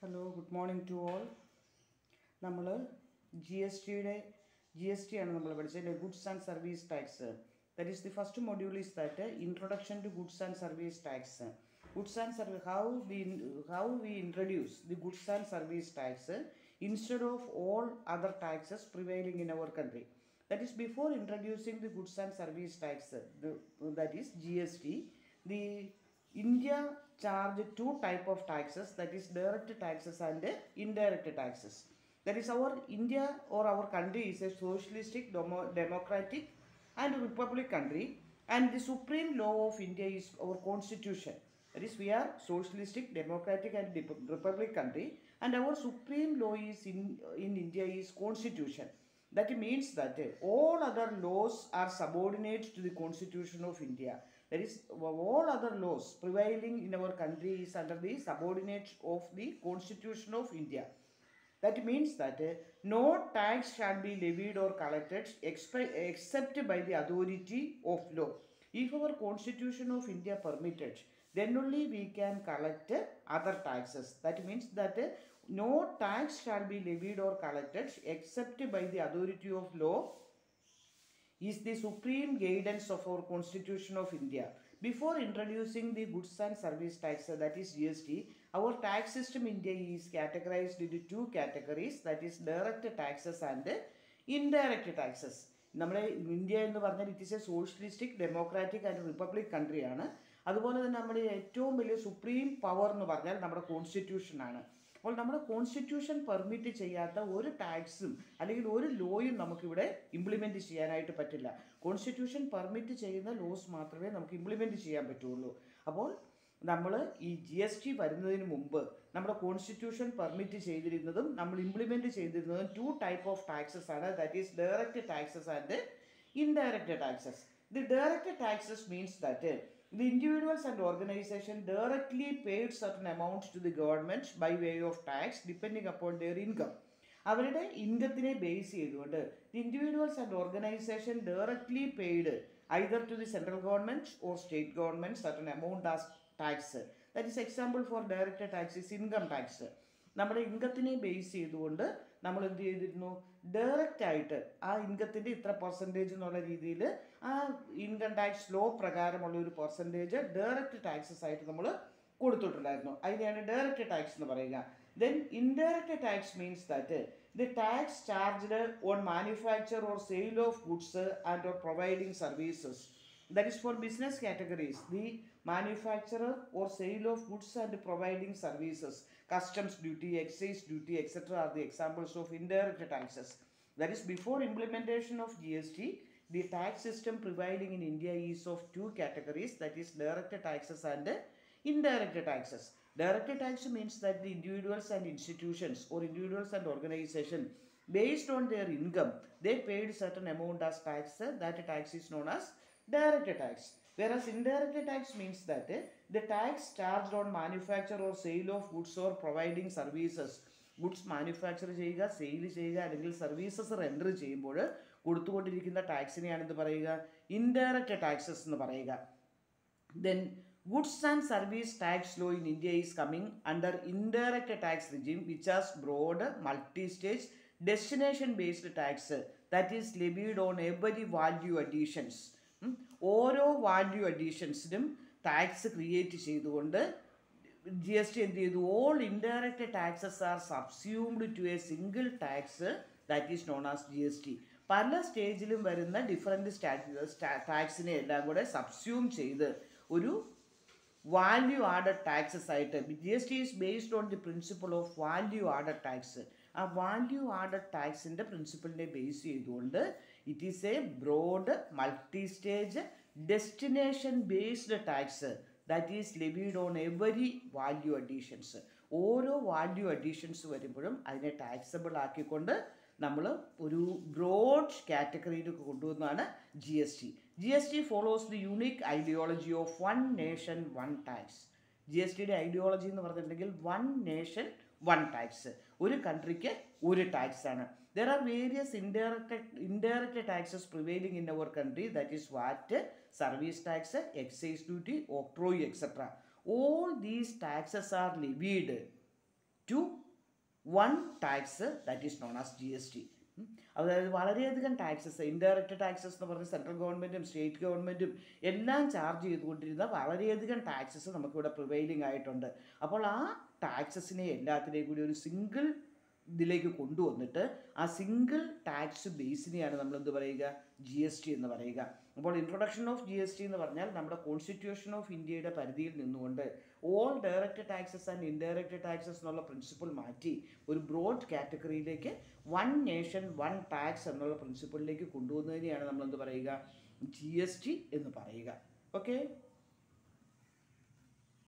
Hello, good morning to all. നമ്മൾ G S T ആണ് നമ്മൾ പഠിച്ചത് goods and service tax. That is the first module is that introduction to goods and service tax. Goods and service how we introduce the goods and service tax instead of all other taxes prevailing in our country. That is, before introducing the goods and service tax, that is GST, the India charged two type of taxes, that is direct taxes and indirect taxes. That is, our India or our country is a socialistic, democratic and republic country, and the supreme law of India is our constitution. That is, we are socialistic, democratic and republic country, and our supreme law is in India is constitution. That means that all other laws are subordinate to the constitution of India. That is, all other laws prevailing in our country is under the subordinate of the constitution of India. That means that no tax shall be levied or collected except by the authority of law. If our constitution of India permitted, then only we can collect other taxes. That means that no tax shall be levied or collected except by the authority of law is the supreme guidance of our constitution of India. Before introducing the goods and service tax, that is GST, our tax system in India is categorized into two categories, that is direct taxes and indirect taxes. നമ്മുടെ India എന്ന് പറഞ്ഞാൽ it is a socialistic democratic and republic കൺട്രിയാണ്. അതുപോലെ തന്നെ നമ്മുടെ ഏറ്റവും വലിയ supreme power എന്ന് പറഞ്ഞാൽ നമ്മുടെ കോൺസ്റ്റിറ്റ്യൂഷനാണ്. അപ്പോൾ നമ്മുടെ കോൺസ്റ്റിറ്റ്യൂഷൻ പെർമിറ്റ് ചെയ്യാത്ത ഒരു ടാക്സും അല്ലെങ്കിൽ ഒരു ലോയും നമുക്കിവിടെ ഇംപ്ലിമെൻറ്റ് ചെയ്യാനായിട്ട് പറ്റില്ല. കോൺസ്റ്റിറ്റ്യൂഷൻ പെർമിറ്റ് ചെയ്യുന്ന ലോസ് മാത്രമേ നമുക്ക് ഇംപ്ലിമെൻറ്റ് ചെയ്യാൻ പറ്റുള്ളൂ. അപ്പോൾ നമ്മൾ ഈ GST വരുന്നതിന് മുമ്പ് നമ്മുടെ കോൺസ്റ്റിറ്റ്യൂഷൻ പെർമിറ്റ് ചെയ്തിരുന്നതും നമ്മൾ ഇംപ്ലിമെൻറ്റ് ചെയ്തിരുന്നതും ടു ടൈപ്പ് ഓഫ് ടാക്സസ് ആണ്. That is direct taxes and indirect taxes. The direct taxes means that the individuals and organization directly paid certain amount to the government by way of tax depending upon their income. അവരുടെ ഇൻകത്തിനെ base ചെയ്തുകൊണ്ട് the individuals and organization directly paid either to the central government or state government certain amount as tax. That is example for direct tax is income tax. നമ്മുടെ ഇൻകത്തിനെ base ചെയ്തുകൊണ്ട് നമ്മൾ എന്ത് ചെയ്തിരുന്നു, direct ആയിട്ട് ആ ഇൻകത്തിൻ്റെ ഇത്ര പെർസെൻറ്റേജ് എന്നുള്ള രീതിയിൽ ആ ഇൻകം ടാക്സ് ലോ പ്രകാരമുള്ള ഒരു പെർസെൻറ്റേജ് ഡയറക്റ്റ് ടാക്സസ് ആയിട്ട് നമ്മൾ കൊടുത്തിട്ടുണ്ടായിരുന്നു. അതിനെയാണ് ഡയറക്റ്റ് ടാക്സ് എന്ന് പറയുക. Then indirect tax means that the tax charged on manufacture or sale of goods and or providing services. That is for business categories, the manufacturer or sale of goods and providing services, customs duty, excise duty, etc. are the examples of indirect taxes. That is, before implementation of GST, the tax system prevailing in India is of two categories, that is direct taxes and indirect taxes. Direct tax means that the individuals and institutions or individuals and organizations, based on their income, they paid certain amount as tax. That tax is known as direct tax. Whereas indirect tax means that the tax charged on manufacture or sale of goods or providing services. Goods manufacture ചെയ്യുക, sale ചെയ്യുക അല്ലെങ്കിൽ services render ചെയ്യുമ്പോൾ കൊടുത്തുകൊണ്ടിരിക്കുന്ന ടാക്സിനെയാണ് എന്ത് പറയുക, indirect taxes എന്ന് പറയുക. Then goods and service tax law in India is coming under indirect tax regime, which has broad multi-stage destination based tax that is levied on every value additions. ഓരോ value അഡീഷൻസിനും tax create ചെയ്തുകൊണ്ട് GST എന്ത് ചെയ്തു, all indirect taxes are subsumed to a single tax that is known as GST. പല സ്റ്റേജിലും വരുന്ന different ടാക്സിനെ എല്ലാം കൂടെ subsume ചെയ്ത് ഒരു വാല്യൂ ആഡഡ് ടാക്സസ് ആയിട്ട് GST is based on the principle of value added tax. ആ വാല്യൂ ആഡഡ് ടാക്സിൻ്റെ പ്രിൻസിപ്പിളിനെ ബേസ് ചെയ്തുകൊണ്ട് it is a broad multi stage destination based tax that is levied on every value additions. ഓരോ value additions വരുമ്പോഴും അതിനെ taxable ആക്കിക്കൊണ്ട് നമ്മൾ ഒരു broad കാറ്റഗറിയിലേക്ക് കൊണ്ടുവന്നതാണ് GST follows the unique ideology of one nation one tax. GSTയുടെ ideology എന്ന് പറഞ്ഞിട്ടുണ്ടെങ്കിൽ വൺ നേഷൻ വൺ ടാക്സ്, ഒരു കൺട്രിക്ക് ഒരു ടാക്സ് ആണ്. There are various indirect taxes prevailing in our country, that is VAT, service tax, excise duty, octroi, etc. All these taxes are levied to one tax that is known as GST. അതായത് വളരെയധികം taxes, indirect taxes എന്ന് പറഞ്ഞ് central ഗവൺമെൻറ്റും state ഗവൺമെൻറ്റും എല്ലാം charge ചെയ്തുകൊണ്ടിരുന്ന വളരെയധികം taxes നമുക്കിവിടെ പ്രിവൈലിംഗ് ആയിട്ടുണ്ട്. അപ്പോൾ ആ ടാക്സസിനെ എല്ലാത്തിനെയും കൂടി ഒരു സിംഗിൾ ഇതിലേക്ക് കൊണ്ടുവന്നിട്ട് ആ സിംഗിൾ ടാക്സ് ബേസിനെയാണ് നമ്മൾ എന്ത് പറയുക, GST എന്ന് പറയുക. അപ്പോൾ ഇൻട്രൊഡക്ഷൻ ഓഫ് GST എന്ന് പറഞ്ഞാൽ നമ്മുടെ കോൺസ്റ്റിറ്റ്യൂഷൻ ഓഫ് ഇന്ത്യയുടെ പരിധിയിൽ നിന്നുകൊണ്ട് all direct taxes and indirect taxes എന്നുള്ള പ്രിൻസിപ്പിൾ മാറ്റി ഒരു ബ്രോഡ് കാറ്റഗറിയിലേക്ക് വൺ നേഷൻ വൺ ടാക്സ് എന്നുള്ള പ്രിൻസിപ്പിളിലേക്ക് കൊണ്ടുവന്നതിനെയാണ് നമ്മൾ എന്ത് പറയുക, GST എന്ന് പറയുക. ഓക്കെ.